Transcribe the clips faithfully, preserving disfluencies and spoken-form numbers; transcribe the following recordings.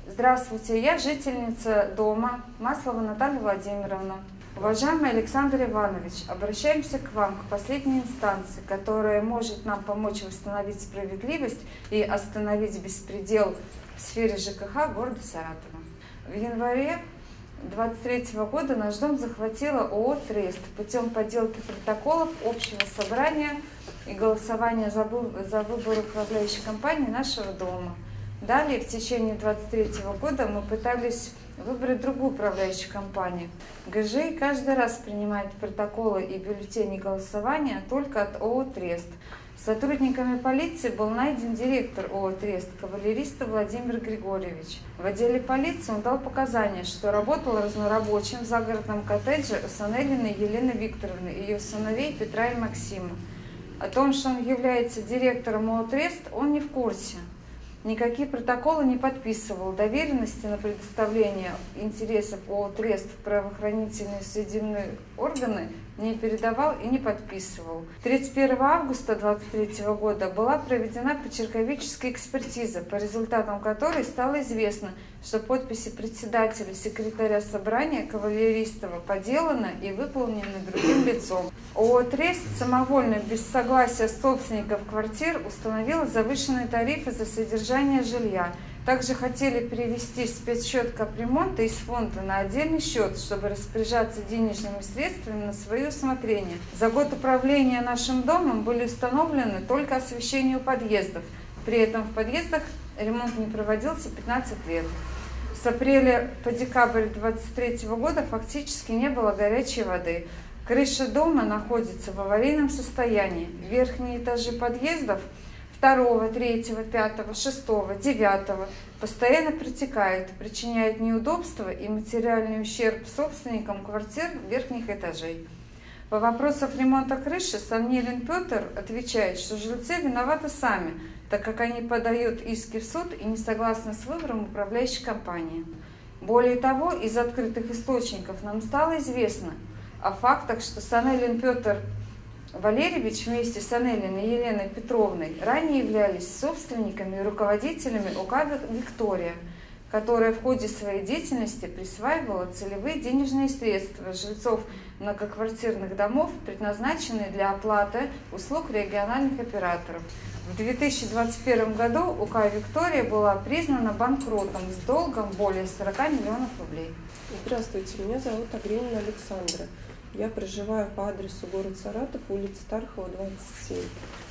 Здравствуйте, я жительница дома Маслова Наталья Владимировна. Уважаемый Александр Иванович, обращаемся к вам, к последней инстанции, которая может нам помочь восстановить справедливость и остановить беспредел в сфере ЖКХ города Саратова. В январе две тысячи двадцать третьего года наш дом захватила ООО «Трест» путем подделки протоколов общего собрания и голосования за выбор управляющей компании нашего дома. Далее, в течение две тысячи двадцать третьего года мы пытались выбрать другую управляющую компанию. ГЖИ каждый раз принимает протоколы и бюллетени голосования только от ООО «Трест». Сотрудниками полиции был найден директор ООО «Трест» Кавалеристов Владимир Григорьевич. В отделе полиции он дал показания, что работал разнорабочим в загородном коттедже у Санелиной Елены Викторовны и ее сыновей Петра и Максима. О том, что он является директором ООО «Трест», он не в курсе. Никакие протоколы не подписывал, доверенности на предоставление интересов ООО «Трест» в правоохранительные судебные органы не передавал и не подписывал. тридцать первого августа две тысячи двадцать третьего года была проведена почерковическая экспертиза, по результатам которой стало известно, что подписи председателя и секретаря собрания Кавалеристова подделаны и выполнены другим лицом. ООО «Трест» самовольно, без согласия собственников квартир, установила завышенные тарифы за содержание жилья. Также хотели перевести спецсчет капремонта из фонда на отдельный счет, чтобы распоряжаться денежными средствами на свое усмотрение. За год управления нашим домом были установлены только освещение у подъездов. При этом в подъездах ремонт не проводился пятнадцать лет. С апреля по декабрь две тысячи двадцать третьего года фактически не было горячей воды. Крыша дома находится в аварийном состоянии. Верхние этажи подъездов второго, третьего, пятого, шестого, девятого постоянно протекают, причиняют неудобства и материальный ущерб собственникам квартир верхних этажей. По вопросам ремонта крыши Санелин Петр отвечает, что жильцы виноваты сами, так как они подают иски в суд и не согласны с выбором управляющей компании. Более того, из открытых источников нам стало известно о фактах, что Санелин Петр Валерьевич вместе с Анелиной Еленой Петровной ранее являлись собственниками и руководителями УК «Виктория», которая в ходе своей деятельности присваивала целевые денежные средства жильцов многоквартирных домов, предназначенные для оплаты услуг региональных операторов. В две тысячи двадцать первом году УК «Виктория» была признана банкротом с долгом более сорока миллионов рублей. Здравствуйте, меня зовут Агренина Александра. Я проживаю по адресу город Саратов, улица Тархова, двадцать семь.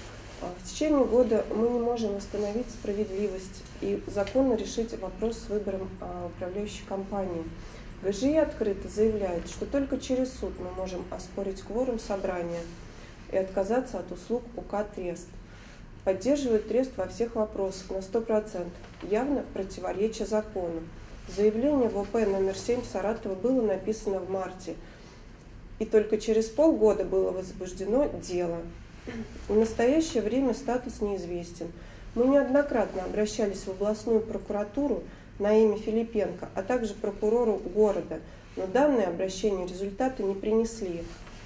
В течение года мы не можем восстановить справедливость и законно решить вопрос с выбором управляющей компании. ГЖИ открыто заявляет, что только через суд мы можем оспорить кворум собрания и отказаться от услуг УК «Трест». Поддерживает Трест во всех вопросах на сто процентов, явно противоречия закону. Заявление в ОП номер семь Саратова было написано в марте, и только через полгода было возбуждено дело. В настоящее время статус неизвестен. Мы неоднократно обращались в областную прокуратуру на имя Филипенко, а также прокурору города, но данные обращения результата не принесли,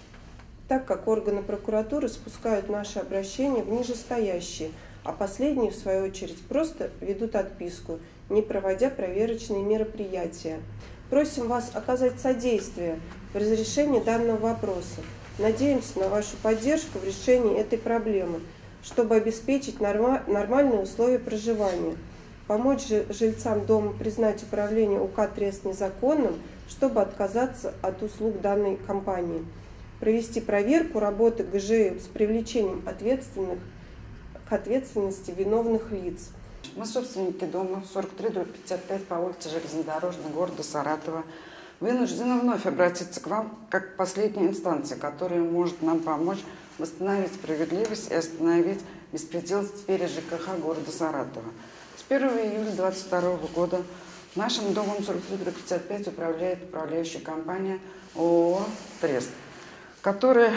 так как органы прокуратуры спускают наши обращения в нижестоящие, а последние, в свою очередь, просто ведут отписку, не проводя проверочные мероприятия. Просим вас оказать содействие в разрешении данного вопроса. Надеемся на вашу поддержку в решении этой проблемы, чтобы обеспечить норма нормальные условия проживания, помочь жильцам дома признать управление УК «Трест» незаконным, чтобы отказаться от услуг данной компании, провести проверку работы ГЖИ с привлечением ответственных к ответственности виновных лиц. Мы собственники дома сорок три дробь пятьдесят пять по улице Железнодорожной города Саратова. Вынуждены вновь обратиться к вам как к последней инстанции, которая может нам помочь восстановить справедливость и остановить беспредел в сфере ЖКХ города Саратова. С первого июля две тысячи двадцать второго года нашим домом сорок три дробь пятьдесят пять управляет управляющая компания ООО «Трест», которая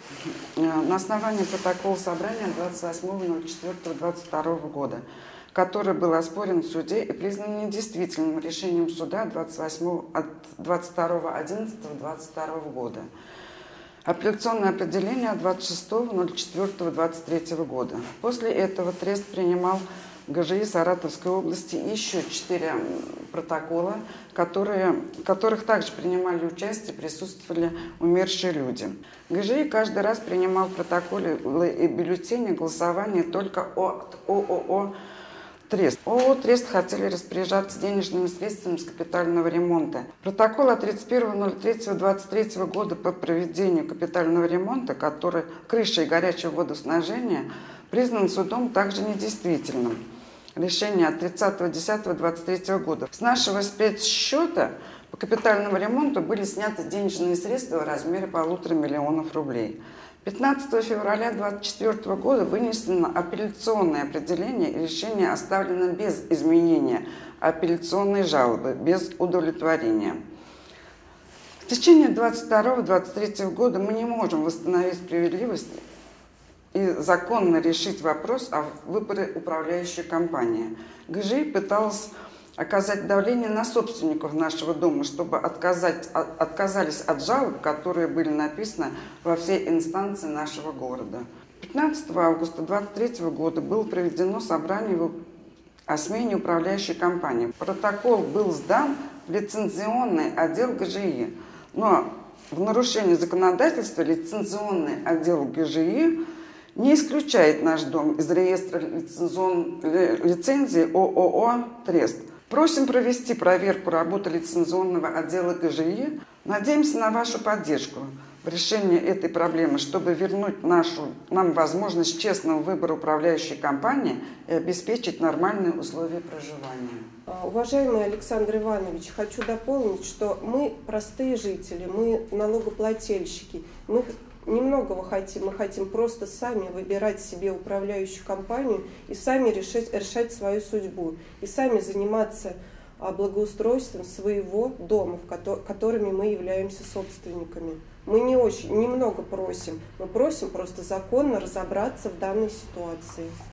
на основании протокола собрания двадцать восьмого ноль четвёртого две тысячи двадцать второго года, который был оспорен в суде и признан недействительным решением суда от двадцать второго одиннадцатого две тысячи двадцать второго года. Апелляционное определение от двадцать шестого ноль четвёртого две тысячи двадцать третьего года. После этого Трест принимал ГЖИ Саратовской области еще четыре протокола, которые, в которых также принимали участие, присутствовали умершие люди. ГЖИ каждый раз принимал в протоколе и бюллетене голосование только от ООО «Трест». ООО «Трест» хотели распоряжаться денежными средствами с капитального ремонта. Протокол от тридцать первого ноль третьего двадцать третьего года по проведению капитального ремонта, который крыши и горячего водоснабжения, признан судом также недействительным. Решение от тридцатого десятого двадцать третьего года. С нашего спецсчета по капитальному ремонту были сняты денежные средства в размере полутора миллионов рублей. пятнадцатого февраля двадцать четвёртого года вынесено апелляционное определение, и решение оставлено без изменения апелляционной жалобы, без удовлетворения. В течение двадцать второго двадцать третьего года мы не можем восстановить справедливость и законно решить вопрос о выборе управляющей компании. ГЖИ пыталась оказать давление на собственников нашего дома, чтобы отказать, отказались от жалоб, которые были написаны во все инстанции нашего города. пятнадцатого августа двадцать третьего года было проведено собрание о смене управляющей компании. Протокол был сдан в лицензионный отдел ГЖИ, но в нарушении законодательства лицензионный отдел ГЖИ не исключает наш дом из реестра лицензии ООО «Трест». Просим провести проверку работы лицензионного отдела ГЖИ. Надеемся на вашу поддержку в решении этой проблемы, чтобы вернуть нашу, нам возможность честного выбора управляющей компании и обеспечить нормальные условия проживания. Уважаемый Александр Иванович, хочу дополнить, что мы простые жители, мы налогоплательщики, мы немногого хотим, мы хотим просто сами выбирать себе управляющую компанию и сами решать, решать свою судьбу, и сами заниматься благоустройством своего дома, которыми мы являемся собственниками. Мы не очень, немного просим, мы просим просто законно разобраться в данной ситуации.